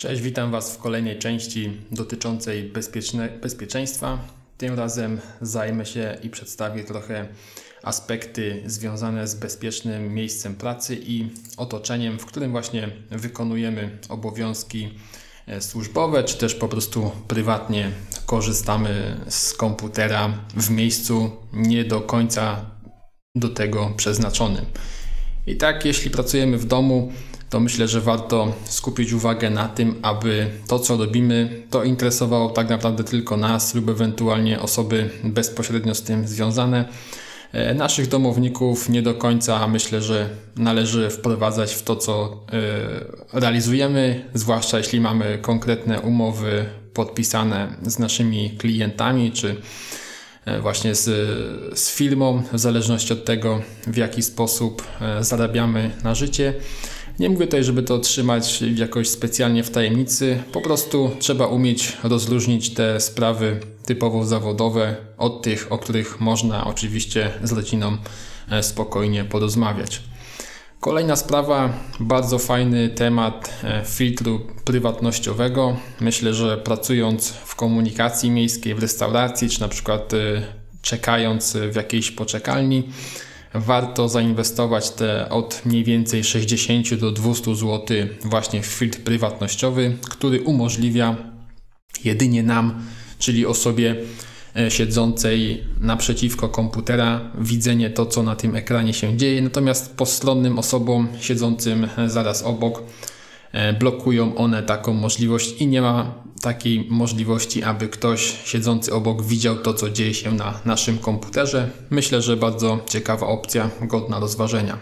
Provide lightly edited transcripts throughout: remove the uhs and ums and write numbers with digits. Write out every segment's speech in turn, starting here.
Cześć, witam Was w kolejnej części dotyczącej bezpieczeństwa. Tym razem zajmę się i przedstawię trochę aspekty związane z bezpiecznym miejscem pracy i otoczeniem, w którym właśnie wykonujemy obowiązki służbowe, czy też po prostu prywatnie korzystamy z komputera w miejscu nie do końca do tego przeznaczonym. I tak, jeśli pracujemy w domu, to myślę, że warto skupić uwagę na tym, aby to, co robimy, to interesowało tak naprawdę tylko nas lub ewentualnie osoby bezpośrednio z tym związane. Naszych domowników nie do końca myślę, że należy wprowadzać w to, co realizujemy, zwłaszcza jeśli mamy konkretne umowy podpisane z naszymi klientami, czy właśnie z firmą, w zależności od tego, w jaki sposób zarabiamy na życie. Nie mówię tutaj, żeby to trzymać jakoś specjalnie w tajemnicy, po prostu trzeba umieć rozróżnić te sprawy typowo zawodowe od tych, o których można oczywiście z rodziną spokojnie porozmawiać. Kolejna sprawa, bardzo fajny temat filtru prywatnościowego. Myślę, że pracując w komunikacji miejskiej, w restauracji, czy na przykład czekając w jakiejś poczekalni, warto zainwestować od mniej więcej 60 do 200 zł właśnie w filtr prywatnościowy, który umożliwia jedynie nam, czyli osobie siedzącej naprzeciwko komputera, widzenie to, co na tym ekranie się dzieje, natomiast postronnym osobom siedzącym zaraz obok blokują one taką możliwość i nie ma takiej możliwości, aby ktoś siedzący obok widział to, co dzieje się na naszym komputerze. Myślę, że bardzo ciekawa opcja, godna rozważenia.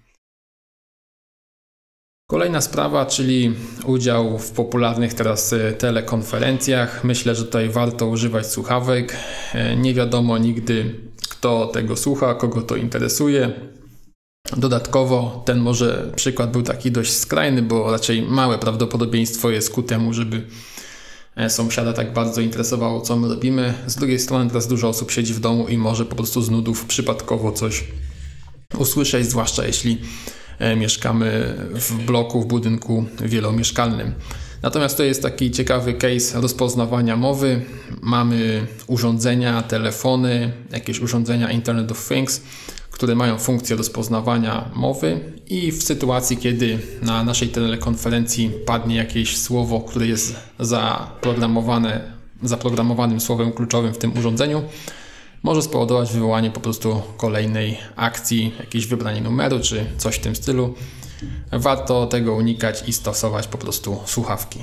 Kolejna sprawa, czyli udział w popularnych teraz telekonferencjach. Myślę, że tutaj warto używać słuchawek. Nie wiadomo nigdy, kto tego słucha, kogo to interesuje. Dodatkowo ten może przykład był taki dość skrajny, bo raczej małe prawdopodobieństwo jest ku temu, żeby sąsiada tak bardzo interesowało, co my robimy. Z drugiej strony teraz dużo osób siedzi w domu i może po prostu z nudów przypadkowo coś usłyszeć, zwłaszcza jeśli mieszkamy w bloku, w budynku wielomieszkalnym. Natomiast to jest taki ciekawy case rozpoznawania mowy. Mamy urządzenia, telefony, jakieś urządzenia Internet of Things, które mają funkcję rozpoznawania mowy i w sytuacji, kiedy na naszej telekonferencji padnie jakieś słowo, które jest zaprogramowanym słowem kluczowym w tym urządzeniu, może spowodować wywołanie po prostu kolejnej akcji, jakieś wybranie numeru czy coś w tym stylu. Warto tego unikać i stosować po prostu słuchawki.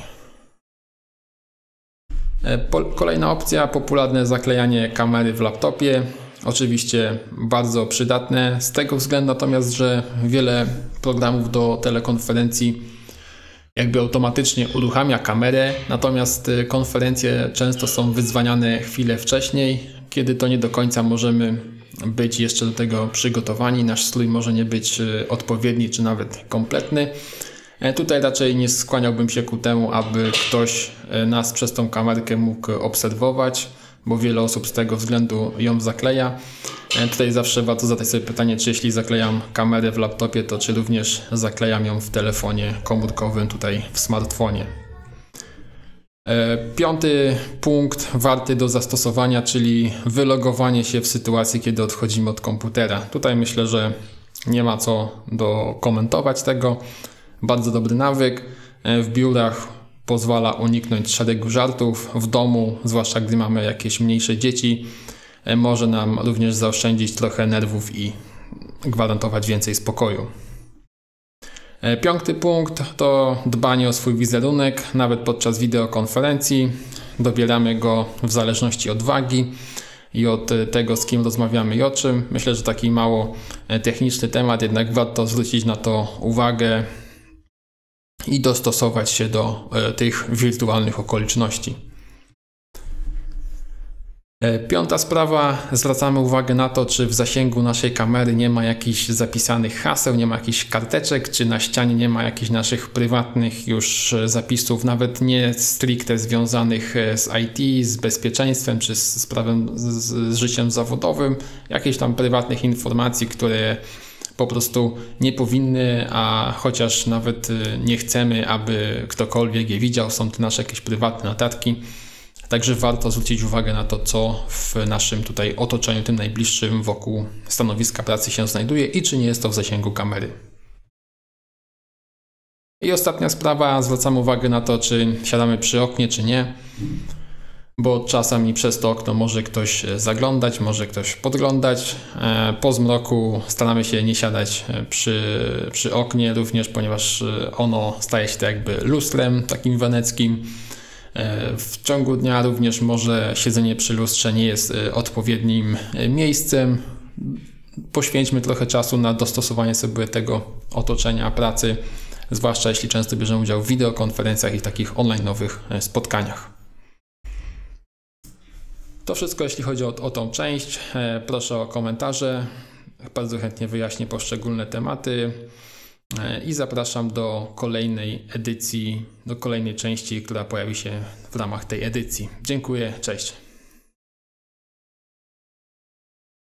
Kolejna opcja, popularne zaklejanie kamery w laptopie. Oczywiście bardzo przydatne z tego względu natomiast, że wiele programów do telekonferencji jakby automatycznie uruchamia kamerę, natomiast konferencje często są wydzwaniane chwilę wcześniej, kiedy to nie do końca możemy być jeszcze do tego przygotowani. Nasz strój może nie być odpowiedni czy nawet kompletny. Tutaj raczej nie skłaniałbym się ku temu, aby ktoś nas przez tą kamerkę mógł obserwować, bo wiele osób z tego względu ją zakleja. Tutaj zawsze warto zadać sobie pytanie, czy jeśli zaklejam kamerę w laptopie, to czy również zaklejam ją w telefonie komórkowym, tutaj w smartfonie. Piąty punkt warty do zastosowania, czyli wylogowanie się w sytuacji, kiedy odchodzimy od komputera. Tutaj myślę, że nie ma co komentować tego. Bardzo dobry nawyk. W biurach pozwala uniknąć szeregu żartów. W domu, zwłaszcza gdy mamy jakieś mniejsze dzieci, może nam również zaoszczędzić trochę nerwów i gwarantować więcej spokoju. Piąty punkt to dbanie o swój wizerunek, nawet podczas wideokonferencji. Dobieramy go w zależności od wagi i od tego, z kim rozmawiamy i o czym. Myślę, że taki mało techniczny temat, jednak warto zwrócić na to uwagę i dostosować się do tych wirtualnych okoliczności. Piąta sprawa, zwracamy uwagę na to, czy w zasięgu naszej kamery nie ma jakichś zapisanych haseł, nie ma jakichś karteczek, czy na ścianie nie ma jakichś naszych prywatnych już zapisów, nawet nie stricte związanych z IT, z bezpieczeństwem, czy z prawem, z życiem zawodowym, jakichś tam prywatnych informacji, które po prostu nie powinny, a chociaż nawet nie chcemy, aby ktokolwiek je widział, są to nasze jakieś prywatne notatki. Także warto zwrócić uwagę na to, co w naszym tutaj otoczeniu, tym najbliższym wokół stanowiska pracy się znajduje i czy nie jest to w zasięgu kamery. I ostatnia sprawa, zwracamy uwagę na to, czy siadamy przy oknie, czy nie, bo czasami przez to okno może ktoś zaglądać, może ktoś podglądać. Po zmroku staramy się nie siadać przy oknie również, ponieważ ono staje się tak jakby lustrem takim weneckim. W ciągu dnia również może siedzenie przy lustrze nie jest odpowiednim miejscem. Poświęćmy trochę czasu na dostosowanie sobie tego otoczenia pracy, zwłaszcza jeśli często bierzemy udział w wideokonferencjach i takich online'owych spotkaniach. To wszystko, jeśli chodzi o tą część. Proszę o komentarze. Bardzo chętnie wyjaśnię poszczególne tematy i zapraszam do kolejnej edycji, do kolejnej części, która pojawi się w ramach tej edycji. Dziękuję, cześć.